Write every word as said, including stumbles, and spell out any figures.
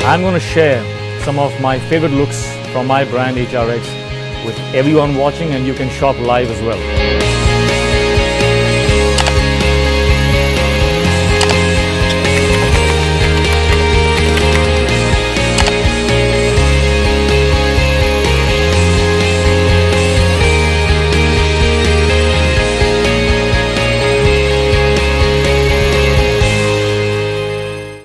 I'm going to share some of my favorite looks from my brand H R X with everyone watching, and you can shop live as well.